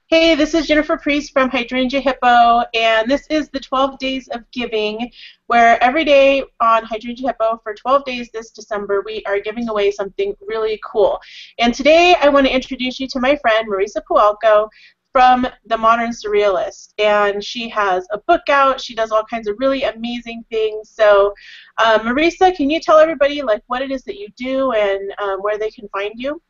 Hey, this is Jennifer Priest from Hydrangea Hippo, and this is the 12 Days of Giving, where every day on Hydrangea Hippo for 12 days this December, we are giving away something really cool. And today I want to introduce you to my friend Marisa Pawelko from the Modern Surrealist. And she has a book out. She does all kinds of really amazing things. So, Marisa, can you tell everybody like what it is that you do and where they can find you?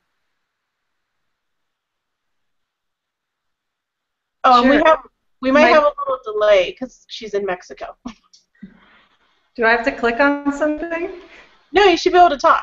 Oh, and Sure. we might have My, a little delay because she's in Mexico. do I have to click on something? No, you should be able to talk.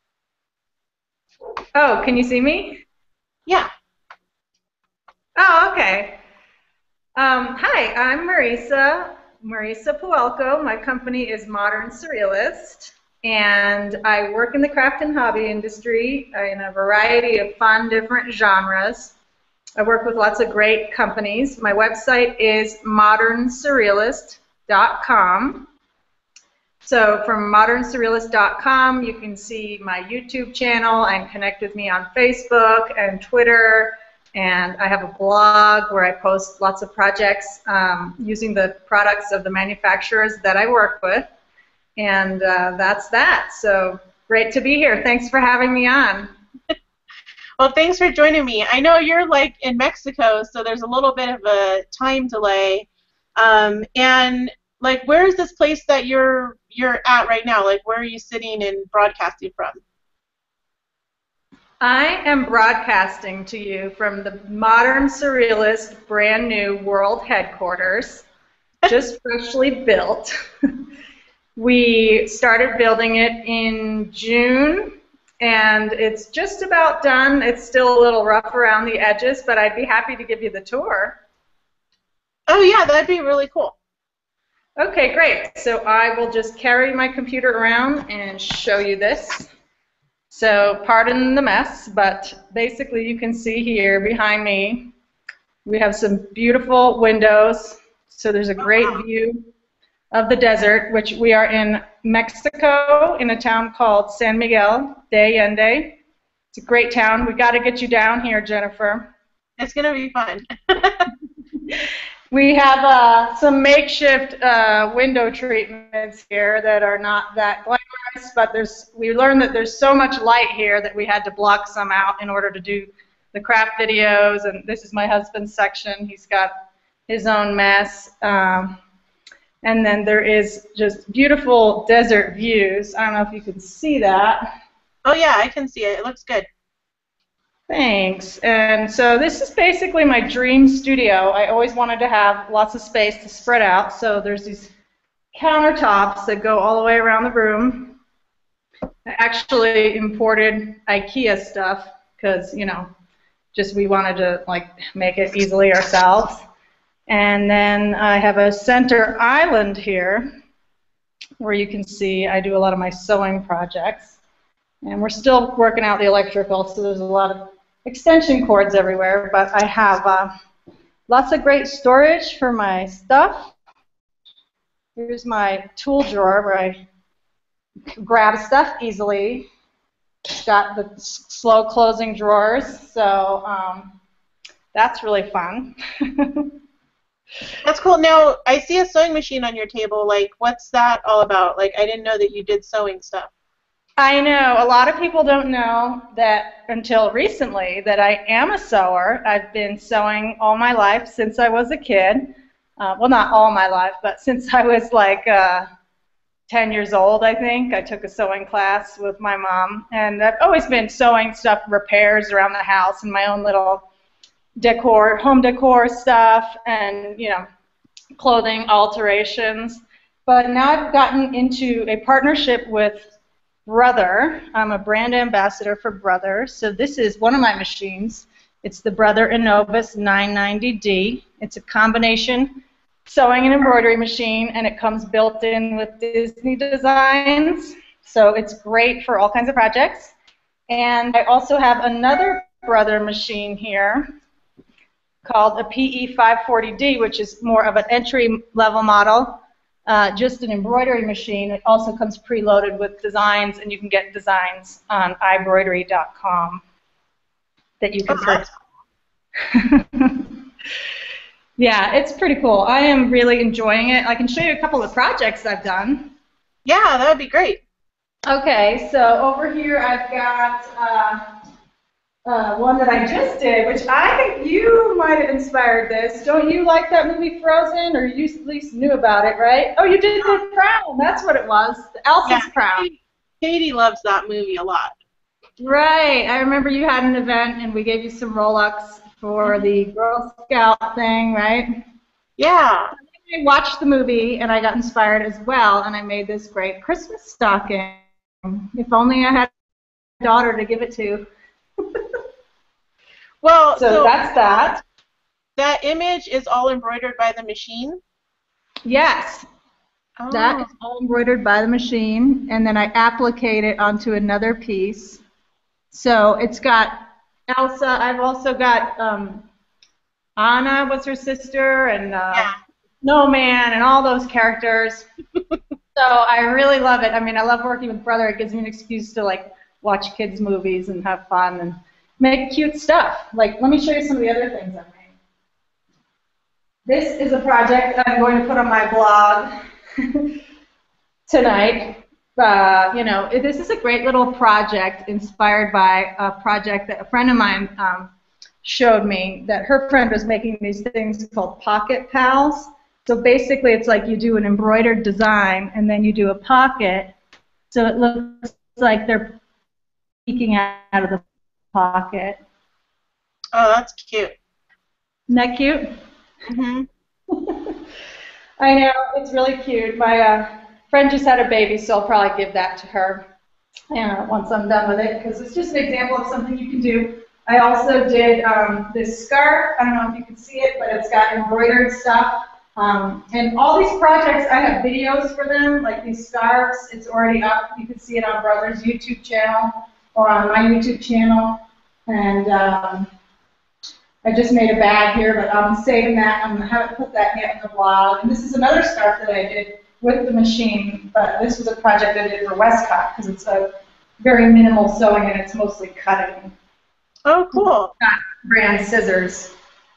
Oh, can you see me? Yeah. Oh, okay. Hi, I'm Marisa Pawelko. My company is Modern Surrealist, and I work in the craft and hobby industry in a variety of fun, different genres. I work with lots of great companies. My website is modernsurrealist.com. So from modernsurrealist.com, you can see my YouTube channel and connect with me on Facebook and Twitter. And I have a blog where I post lots of projects using the products of the manufacturers that I work with. And that's that. So great to be here. Thanks for having me on. Well, thanks for joining me. I know you're like in Mexico, so there's a little bit of a time delay. And like, where is this place that you're at right now? Like, where are you sitting and broadcasting from? I am broadcasting to you from the Modern Surrealist brand new world headquarters, just freshly built. We started building it in June, and it's just about done. It's still a little rough around the edges, but I'd be happy to give you the tour. Oh, yeah, that'd be really cool. Okay, great. So I will just carry my computer around and show you this. So pardon the mess, but basically you can see here behind me, we have some beautiful windows. So there's a great view of the desert, which we are in Mexico in a town called San Miguel de Allende. It's a great town. We got to get you down here, Jennifer. It's going to be fun. We have some makeshift window treatments here that are not that glamorous, but we learned that there's so much light here that we had to block some out in order to do the craft videos. And this is my husband's section. He's got his own mess. And then there is just beautiful desert views. I don't know if you can see that. Oh, yeah, I can see it. It looks good. Thanks. And so this is basically my dream studio. I always wanted to have lots of space to spread out. So there's these countertops that go all the way around the room. I actually imported IKEA stuff because, you know, just we wanted to like make it easily ourselves. And then I have a center island here where you can see I do a lot of my sewing projects. And we're still working out the electrical, so there's a lot of extension cords everywhere, but I have lots of great storage for my stuff. Here's my tool drawer where I grab stuff easily. It's got the slow closing drawers, so that's really fun. That's cool. Now, I see a sewing machine on your table. Like, what's that all about? Like, I didn't know that you did sewing stuff. I know. A lot of people don't know that until recently that I am a sewer. I've been sewing all my life since I was a kid. Well, not all my life, but since I was like 10 years old, I think. I took a sewing class with my mom. And I've always been sewing stuff, repairs around the house, and my own little decor, home decor stuff, and, you know, clothing alterations. But now I've gotten into a partnership with Brother. I'm a brand ambassador for Brother. So this is one of my machines. It's the Brother Innovus 990D. It's a combination sewing and embroidery machine, and it comes built in with Disney designs. So it's great for all kinds of projects. And I also have another Brother machine here called a PE 540D, which is more of an entry-level model. Just an embroidery machine. It also comes preloaded with designs, and you can get designs on iBroidery.com that you can purchase. Yeah, it's pretty cool. I am really enjoying it. I can show you a couple of projects I've done. Yeah, that would be great. Okay, so over here I've got one that I just did, which I think you might have inspired this. Don't you like that movie Frozen, or you at least knew about it, right? Oh, you did the crown. That's what it was. Yeah, Elsa's crown. Katie loves that movie a lot. Right. I remember you had an event, and we gave you some Rolex for the Girl Scout thing, right? Yeah. I watched the movie, and I got inspired as well, and I made this great Christmas stocking. If only I had a daughter to give it to. Well, So that's that. That image is all embroidered by the machine? Yes. Oh. That is all embroidered by the machine, and then I applicate it onto another piece. So it's got Elsa. I've also got Anna, what's her sister, and Snowman, and all those characters. So I really love it. I mean, I love working with Brother. It gives me an excuse to like watch kids' movies and have fun and make cute stuff. Like, let me show you some of the other things I've made. This is a project I'm going to put on my blog tonight. You know, this is a great little project inspired by a project that a friend of mine showed me, that her friend was making these things called pocket pals. So basically it's like you do an embroidered design and then you do a pocket so it looks like they're peeking out of the pocket. Oh, that's cute. Isn't that cute? Mm-hmm. I know, it's really cute. My friend just had a baby, so I'll probably give that to her once I'm done with it, because it's just an example of something you can do. I also did this scarf. I don't know if you can see it, but it's got embroidered stuff. And all these projects, I have videos for them, like these scarves. It's already up. You can see it on Brother's YouTube channel or on my YouTube channel. And I just made a bag here, but I'm saving that. I haven't put that yet in the blog. And this is another scarf that I did with the machine, but this was a project I did for Westcott because it's a very minimal sewing and it's mostly cutting. Oh, cool. Not brand scissors.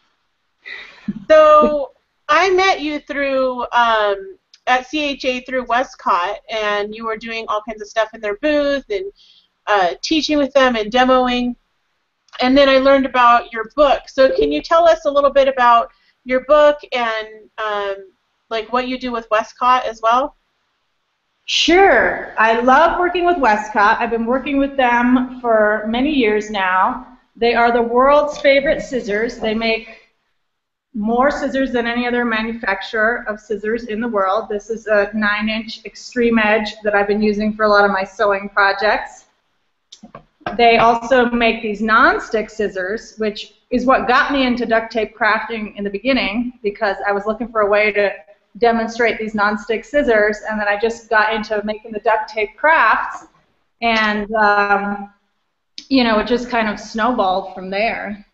So I met you through at CHA through Westcott, and you were doing all kinds of stuff in their booth and teaching with them and demoing. And then I learned about your book. So can you tell us a little bit about your book and like what you do with Westcott as well? Sure. I love working with Westcott. I've been working with them for many years now. They are the world's favorite scissors. They make more scissors than any other manufacturer of scissors in the world. This is a 9-inch extreme edge that I've been using for a lot of my sewing projects. They also make these non-stick scissors, which is what got me into duct tape crafting in the beginning, because I was looking for a way to demonstrate these non-stick scissors, and then I just got into making the duct tape crafts, and you know, it just kind of snowballed from there.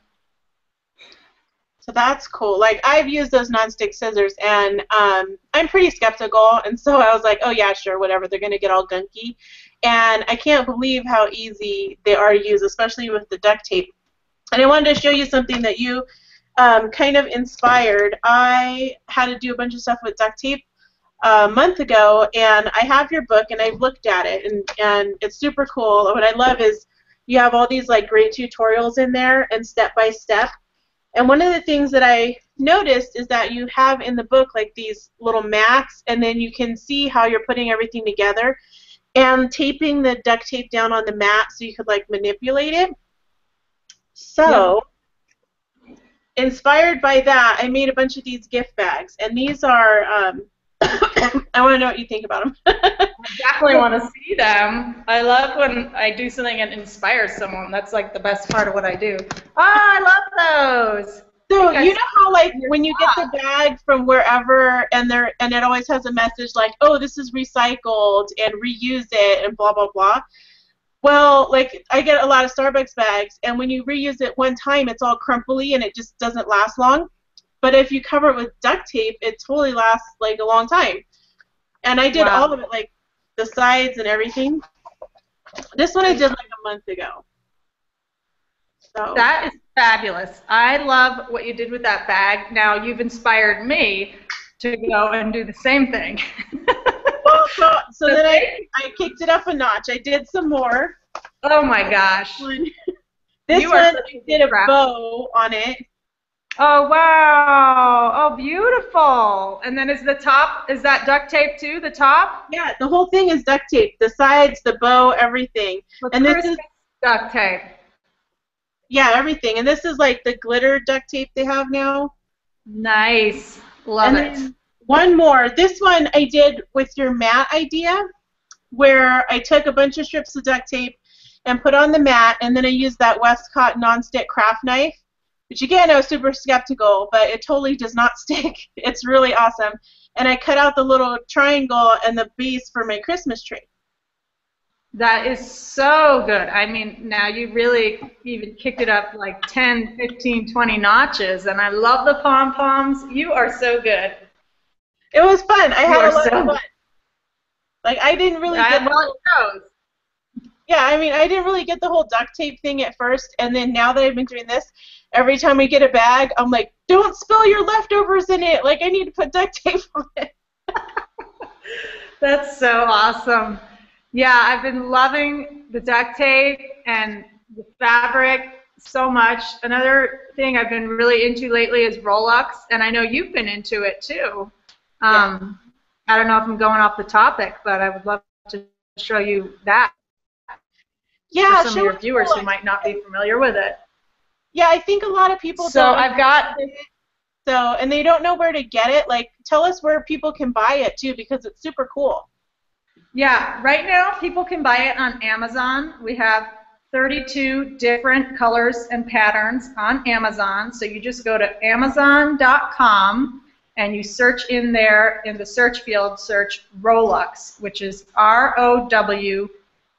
So that's cool. Like, I've used those non-stick scissors, and I'm pretty skeptical, and so I was like, oh yeah, sure, whatever, they're going to get all gunky. And I can't believe how easy they are to use, especially with the duct tape. And I wanted to show you something that you kind of inspired. I had to do a bunch of stuff with duct tape a month ago, and I have your book, and I've looked at it, and it's super cool. What I love is you have all these like great tutorials in there and step-by-step. And one of the things that I noticed is that you have in the book like these little mats, and then you can see how you're putting everything together and taping the duct tape down on the mat so you could like manipulate it. So, inspired by that, I made a bunch of these gift bags, and these are, I want to know what you think about them. I definitely want to see them. I love when I do something and inspires someone. That's like the best part of what I do. Oh, I love those. So you know how like when you get the bag from wherever and it always has a message like, oh, this is recycled and reuse it and blah blah blah. Well, like I get a lot of Starbucks bags, and when you reuse it one time, it's all crumply and it just doesn't last long. But if you cover it with duct tape, it totally lasts like a long time. And I did all of it, like the sides and everything. This one I did like a month ago. So That is fabulous. I love what you did with that bag. Now you've inspired me to go and do the same thing. well, so then I kicked it up a notch. I did some more. Oh my gosh. This one I did a bow on it. Oh wow! Oh beautiful! And then is the top, is that duct tape too, the top? Yeah, the whole thing is duct tape. The sides, the bow, everything. And this is duct tape. Yeah, everything. And this is like the glitter duct tape they have now. Nice. Love it. Then one more. This one I did with your mat idea, where I took a bunch of strips of duct tape and put on the mat, and then I used that Westcott nonstick craft knife, which again I was super skeptical, but it totally does not stick. It's really awesome. And I cut out the little triangle and the base for my Christmas tree. That is so good. I mean, now you really even kicked it up like 10, 15, 20 notches, and I love the pom-poms. You are so good. It was fun. I had a lot of fun. Like, I didn't really get Yeah, I mean, I didn't really get the whole duct tape thing at first, and then now that I've been doing this, every time we get a bag, I'm like, don't spill your leftovers in it. Like, I need to put duct tape on it. That's so awesome. Yeah, I've been loving the duct tape and the fabric so much. Another thing I've been really into lately is Rolex, and I know you've been into it too. I don't know if I'm going off the topic, but I would love to show you that. Yeah, for some of your viewers who might not be familiar with it. Yeah, I think a lot of people don't. I've got. And they don't know where to get it. Like, tell us where people can buy it too, because it's super cool. Yeah, right now people can buy it on Amazon. We have 32 different colors and patterns on Amazon. So you just go to Amazon.com and you search in there, in the search field, search Rolex, which is ROWLUX.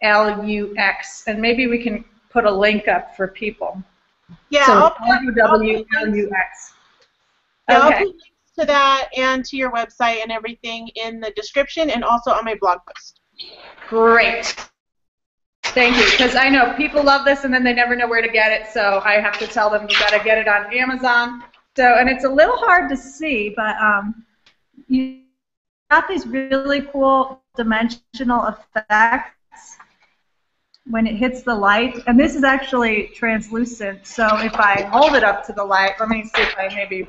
And maybe we can put a link up for people. Yeah, so I'll put ROWLUX. I'll put links to that and to your website and everything in the description and also on my blog post. Great. Thank you, because I know people love this and then they never know where to get it, so I have to tell them you got to get it on Amazon. So, and it's a little hard to see, but you got these really cool dimensional effects when it hits the light, and this is actually translucent, so if I hold it up to the light, let me see if I maybe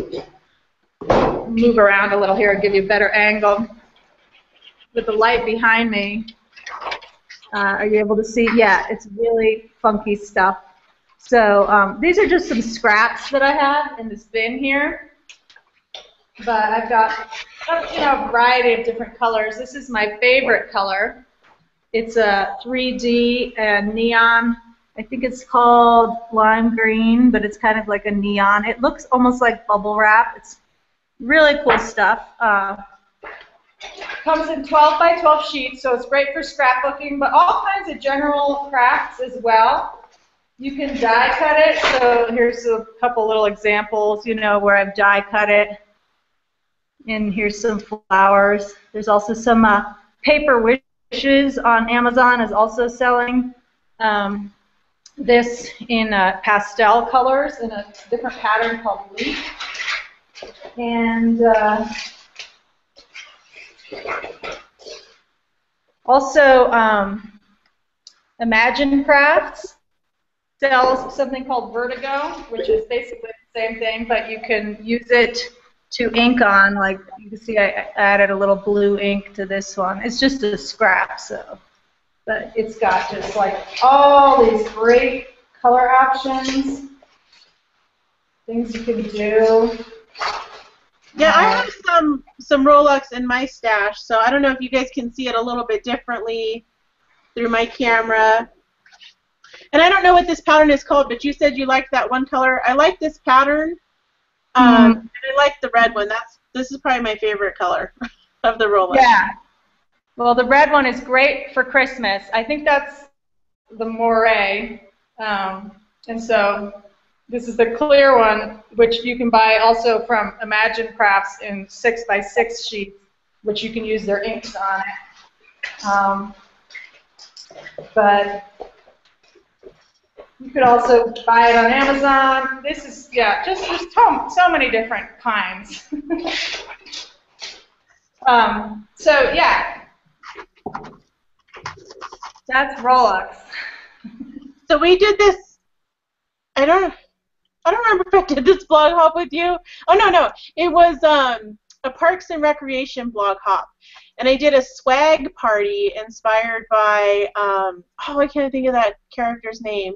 move around a little here and give you a better angle. With the light behind me, are you able to see? Yeah, it's really funky stuff. So these are just some scraps that I have in this bin here. But I've got a variety of different colors. This is my favorite color. It's a 3D and neon. I think it's called lime green, but it's kind of like a neon. It looks almost like bubble wrap. It's really cool stuff. Comes in 12 by 12 sheets, so it's great for scrapbooking, but all kinds of general crafts as well. You can die cut it, so here's a couple little examples, where I've die cut it. And here's some flowers. There's also some paper wishes on Amazon is also selling this in pastel colors in a different pattern called Leaf. And also, Imagine Crafts sells something called Vertigo, which is basically the same thing, but you can use it to ink on. Like you can see, I added a little blue ink to this one. It's just a scrap, but it's got just like all these great color options, things you can do. Yeah, I have some Rolex in my stash, so I don't know if you guys can see it a little bit differently through my camera. And I don't know what this pattern is called, but you said you liked that one color. I like this pattern, and I like the red one. This is probably my favorite color of the Rolex. Yeah. Well, the red one is great for Christmas. I think that's the moire, and so. This is the clear one, which you can buy also from Imagine Crafts in 6 by 6 sheets, which you can use their inks on it. But You could also buy it on Amazon. This is, yeah, just there's so many different kinds. So yeah, that's Rolex. So we did this. I don't remember if I did this blog hop with you. Oh no, it was a Parks and Recreation blog hop, and I did a swag party inspired by I can't think of that character's name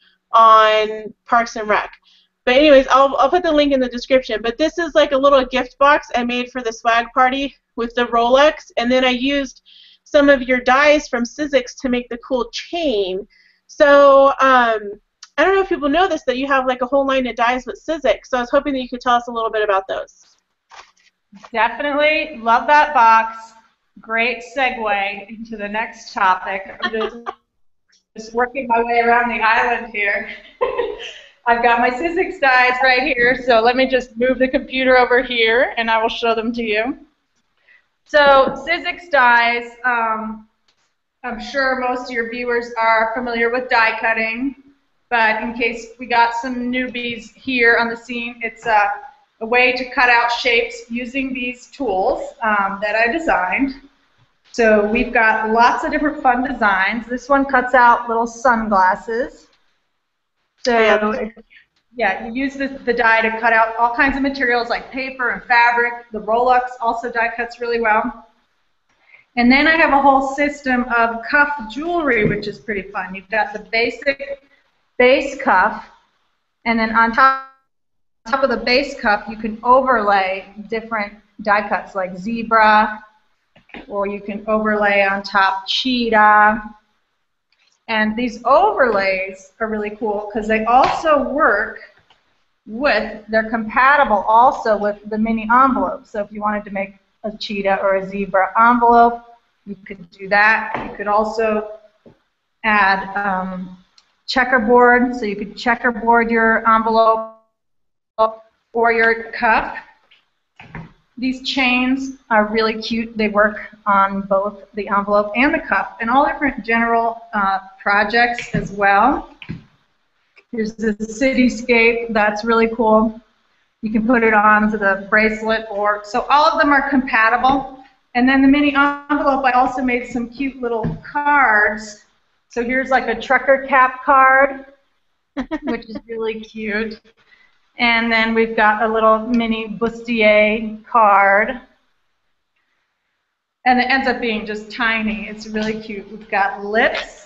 on Parks and Rec. But anyways, I'll put the link in the description. But this is like a little gift box I made for the swag party with the Rolex, and then I used some of your dies from Sizzix to make the cool chain. So I don't know if people know this, that you have like a whole line of dies with Sizzix. So I was hoping that you could tell us a little bit about those. Definitely love that box. Great segue into the next topic. I'm just working my way around the island here. I've got my Sizzix dies right here, so let me just move the computer over here and I will show them to you. So Sizzix dies, I'm sure most of your viewers are familiar with die cutting, but in case we got some newbies here on the scene, it's a way to cut out shapes using these tools that I designed. So we've got lots of different fun designs. This one cuts out little sunglasses. So yeah, you use the die to cut out all kinds of materials like paper and fabric. The Rolex also die cuts really well. And then I have a whole system of cuff jewelry, which is pretty fun. You've got the basic base cuff, and then on top of the base cuff, you can overlay different die cuts like zebra, or you can overlay on top cheetah. And these overlays are really cool because they also work with, they're compatible also with the mini envelope. So if you wanted to make a cheetah or a zebra envelope, you could do that. You could also add checkerboard, so you could checkerboard your envelope or your cuff. These chains are really cute. They work on both the envelope and the cuff and all different general projects as well. Here's the cityscape. That's really cool. You can put it onto the bracelet, or so all of them are compatible. And then the mini envelope, I also made some cute little cards. So here's like a trucker cap card, which is really cute. And then we've got a little mini bustier card. And it ends up being just tiny. It's really cute. We've got lips.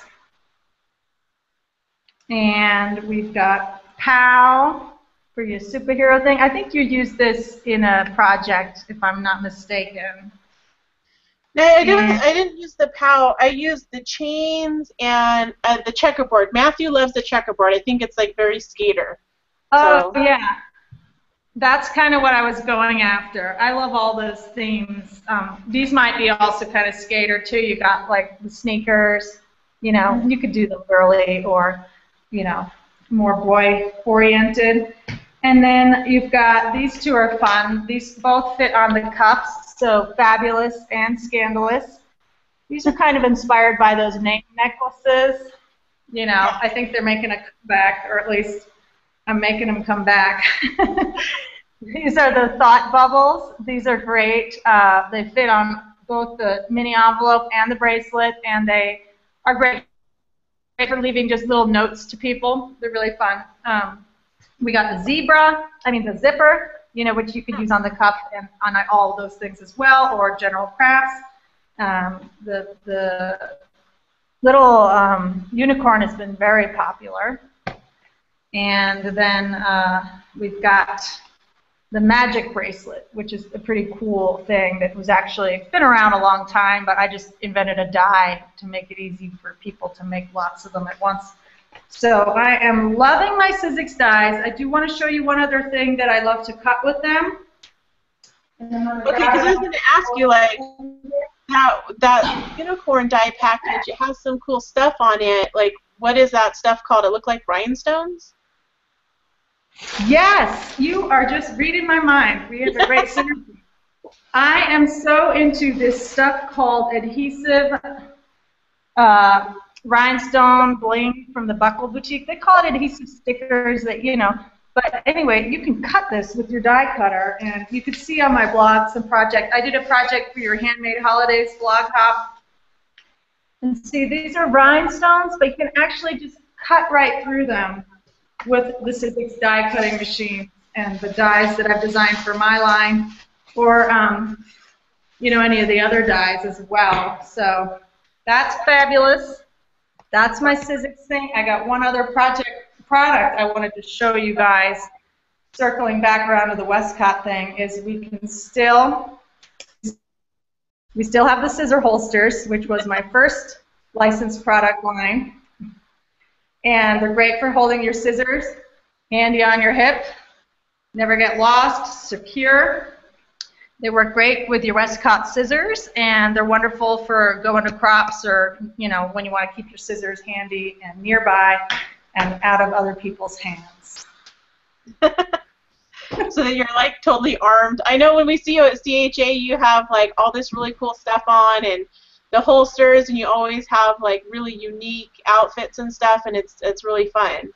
And we've got POW for your superhero thing. I think you used this in a project, if I'm not mistaken. No, I didn't use the POW. I used the chains and the checkerboard. Matthew loves the checkerboard. I think it's like very skater. Oh, so. Yeah. That's kind of what I was going after. I love all those themes. These might be also kind of skater, too. You got, like, the sneakers. You know, you could do them girly or, you know, more boy-oriented. And then you've got, these two are fun. These both fit on the cuffs, so Fabulous and Scandalous. These are kind of inspired by those name necklaces. You know, I think they're making a comeback, or at least I'm making them come back. These are the thought bubbles. These are great. They fit on both the mini envelope and the bracelet, and they are great for leaving just little notes to people. They're really fun. We got the zipper, you know, which you could use on the cuff and on all of those things as well, or general crafts. The little unicorn has been very popular. And then we've got the magic bracelet, which is a pretty cool thing that was actually been around a long time, but I just invented a die to make it easy for people to make lots of them at once. So I am loving my Sizzix dies. I do want to show you one other thing that I love to cut with them. Okay, because I was going to ask you, like, that unicorn die package, it has some cool stuff on it. Like, what is that stuff called? It looked like rhinestones? Yes, you are just reading my mind. We have a great synergy. I am so into this stuff called adhesive rhinestone bling from the Buckle Boutique. They call it adhesive stickers that, you know. But anyway, you can cut this with your die cutter, and you can see on my blog some project. I did a project for your Handmade Holidays blog hop. And see, these are rhinestones, but you can actually just cut right through them with the Sizzix die cutting machine and the dies that I've designed for my line, or you know, any of the other dies as well. So that's fabulous. That's my Sizzix thing. I got one other product I wanted to show you guys, circling back around to the Westcott thing, is we still have the scissor holsters, which was my first licensed product line. And they're great for holding your scissors handy on your hip. Never get lost, secure. They work great with your Westcott scissors, and they're wonderful for going to crops or, you know, when you want to keep your scissors handy and nearby and out of other people's hands. So that you're like totally armed. I know when we see you at CHA, you have like all this really cool stuff on and the holsters, and you always have like really unique outfits and stuff, and it's really fun.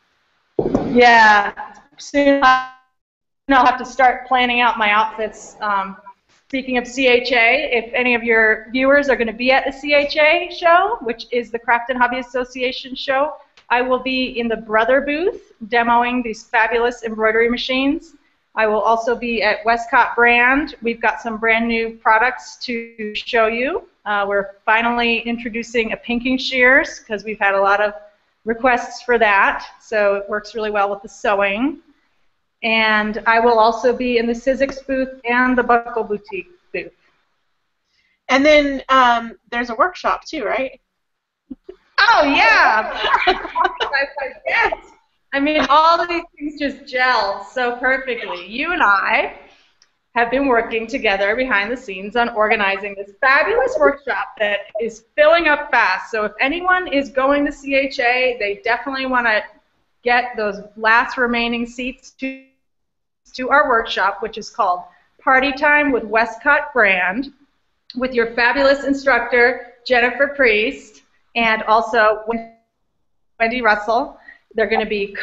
Yeah. Soon I'll have to start planning out my outfits. Speaking of CHA, if any of your viewers are going to be at the CHA show, which is the Craft and Hobby Association show, I will be in the Brother booth demoing these fabulous embroidery machines. I will also be at Westcott Brand. We've got some brand new products to show you. We're finally introducing a pinking shears because we've had a lot of requests for that, so it works really well with the sewing. And I will also be in the Sizzix booth and the Buckle Boutique booth. And then there's a workshop too, right? Oh, yeah. I forget. I mean, all of these things just gel so perfectly. You and I have been working together behind the scenes on organizing this fabulous workshop that is filling up fast. So if anyone is going to CHA, they definitely want to get those last remaining seats to our workshop, which is called Party Time with Westcott Brand, with your fabulous instructor, Jennifer Priest, and also Wendy Russell. They're going to be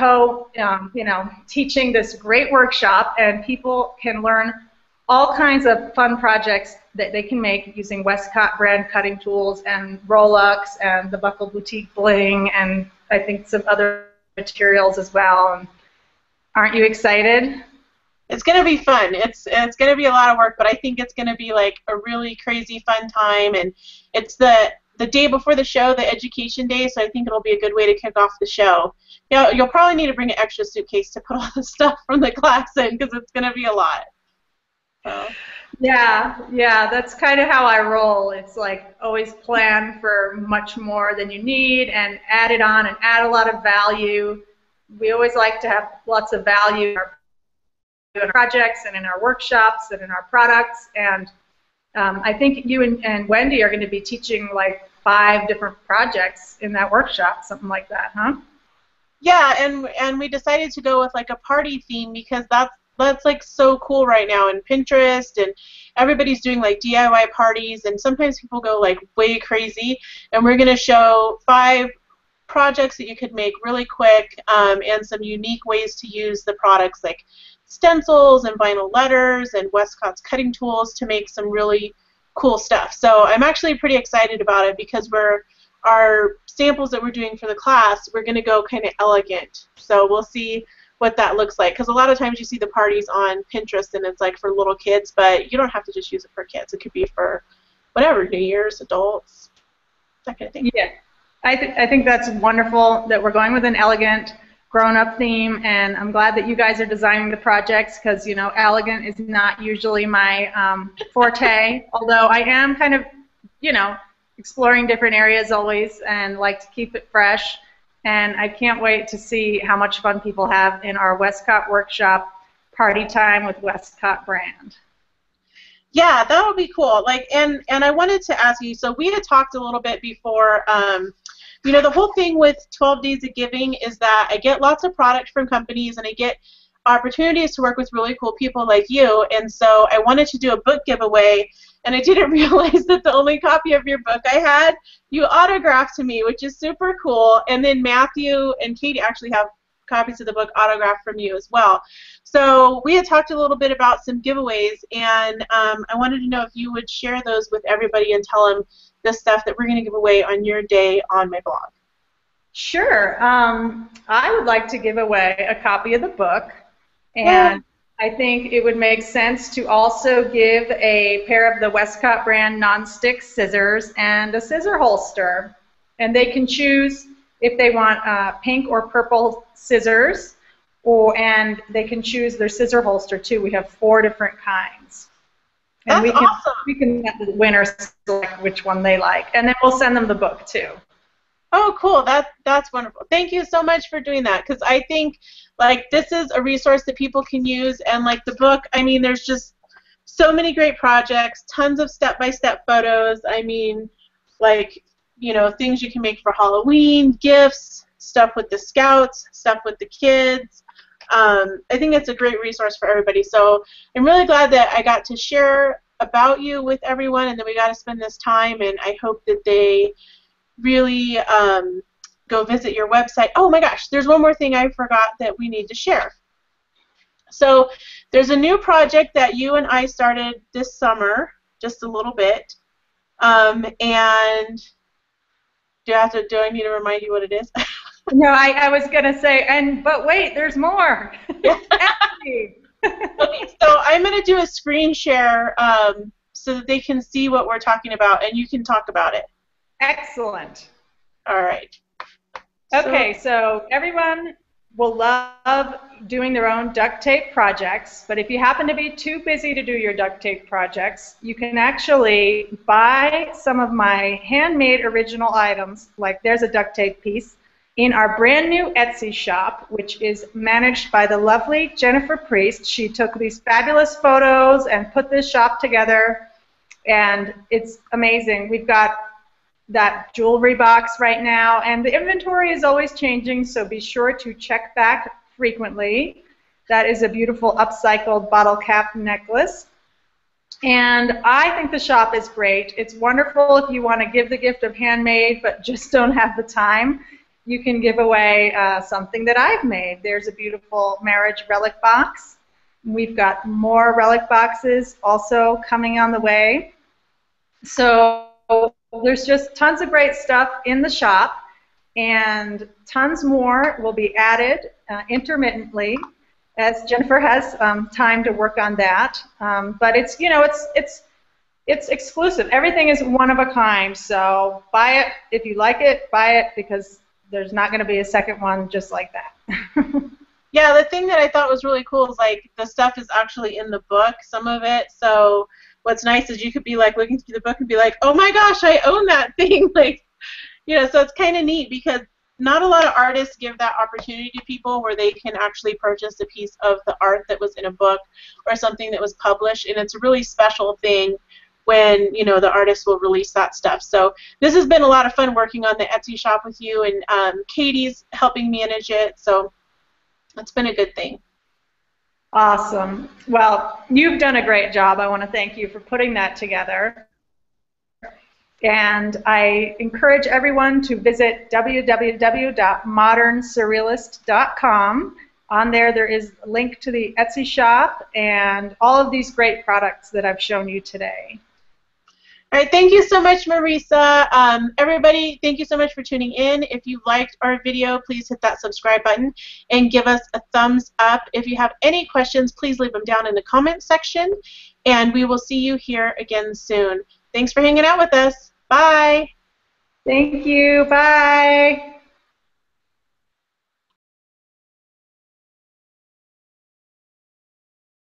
teaching this great workshop, and people can learn all kinds of fun projects that they can make using Westcott Brand cutting tools and Rollux and the Buckle Boutique bling, and I think some other materials as well. And aren't you excited? It's going to be fun. It's going to be a lot of work, but I think it's going to be like a really crazy fun time, and it's the day before the show, the education day, so I think it'll be a good way to kick off the show. You know, you'll probably need to bring an extra suitcase to put all the stuff from the class in because it's going to be a lot. So. Yeah, that's kind of how I roll. It's like always plan for much more than you need and add it on and add a lot of value. We always like to have lots of value in our projects and in our workshops and in our products, and I think you and Wendy are going to be teaching like 5 different projects in that workshop, something like that, huh? Yeah, and we decided to go with like a party theme because that's like so cool right now in Pinterest, and everybody's doing like DIY parties, and sometimes people go like way crazy, and we're going to show 5 projects that you could make really quick, and some unique ways to use the products like stencils and vinyl letters and Westcott's cutting tools to make some really cool stuff. So I'm actually pretty excited about it because our samples that we're doing for the class, we're going to go kind of elegant. So we'll see what that looks like, because a lot of times you see the parties on Pinterest and it's like for little kids, but you don't have to just use it for kids. It could be for whatever, New Year's, adults, that kind of thing. Yeah, I think that's wonderful that we're going with an elegant grown-up theme, and I'm glad that you guys are designing the projects because, you know, elegant is not usually my forte, although I am kind of, you know, exploring different areas always and like to keep it fresh, and I can't wait to see how much fun people have in our Westcott workshop, Party Time with Westcott Brand. Yeah, that would be cool. Like, and I wanted to ask you, so we had talked a little bit before, you know, the whole thing with 12 Days of Giving is that I get lots of product from companies and I get opportunities to work with really cool people like you, and so I wanted to do a book giveaway, and I didn't realize that the only copy of your book I had, you autographed to me, which is super cool. And then Matthew and Katie actually have copies of the book autographed from you as well. So we had talked a little bit about some giveaways, and I wanted to know if you would share those with everybody and tell them the stuff that we're going to give away on your day on my blog. Sure. I would like to give away a copy of the book, and I think it would make sense to also give a pair of the Westcott brand non-stick scissors and a scissor holster. And they can choose if they want pink or purple scissors, and they can choose their scissor holster too. We have 4 different kinds. And That's awesome. We can let the winner select which one they like, and then we'll send them the book too. Oh, cool. That's wonderful. Thank you so much for doing that, because I think like this is a resource that people can use, and like the book, I mean, there's just so many great projects, tons of step-by-step photos. I mean, like, you know, things you can make for Halloween, gifts, stuff with the scouts, stuff with the kids. I think it's a great resource for everybody. So I'm really glad that I got to share about you with everyone, and that we got to spend this time, and I hope that they really go visit your website. Oh my gosh, there's one more thing I forgot that we need to share. So there's a new project that you and I started this summer, just a little bit, and do I need to remind you what it is? No, I was going to say, but wait, there's more. Okay, so I'm going to do a screen share so that they can see what we're talking about, and you can talk about it. Excellent. All right. Okay, so everyone will love doing their own duct tape projects, but if you happen to be too busy to do your duct tape projects, you can actually buy some of my handmade original items, like there's a duct tape piece, in our brand new Etsy shop, which is managed by the lovely Jennifer Priest. She took these fabulous photos and put this shop together, and it's amazing. We've got that jewelry box right now, and the inventory is always changing, so be sure to check back frequently. That is a beautiful upcycled bottle cap necklace, and I think the shop is great. It's wonderful if you want to give the gift of handmade but just don't have the time. You can give away something that I've made. There's a beautiful marriage relic box. We've got more relic boxes also coming on the way. So there's just tons of great stuff in the shop, and tons more will be added intermittently as Jennifer has time to work on that. But it's, you know, it's exclusive. Everything is one of a kind. So buy it if you like it. Buy it, because there's not going to be a second one just like that. Yeah, the thing that I thought was really cool is like the stuff is actually in the book, some of it. So what's nice is you could be like looking through the book and be like, oh my gosh, I own that thing. Like, you know, so it's kind of neat because not a lot of artists give that opportunity to people where they can actually purchase a piece of the art that was in a book or something that was published, and it's a really special thing when, you know, the artist will release that stuff. So this has been a lot of fun working on the Etsy shop with you, and Katie's helping manage it, so it's been a good thing. Awesome. Well, you've done a great job. I want to thank you for putting that together. And I encourage everyone to visit www.modernsurrealist.com. On there is a link to the Etsy shop and all of these great products that I've shown you today. All right, thank you so much, Marisa. Everybody, thank you so much for tuning in. If you liked our video, please hit that subscribe button and give us a thumbs up. If you have any questions, please leave them down in the comment section, and we will see you here again soon. Thanks for hanging out with us. Bye. Thank you. Bye.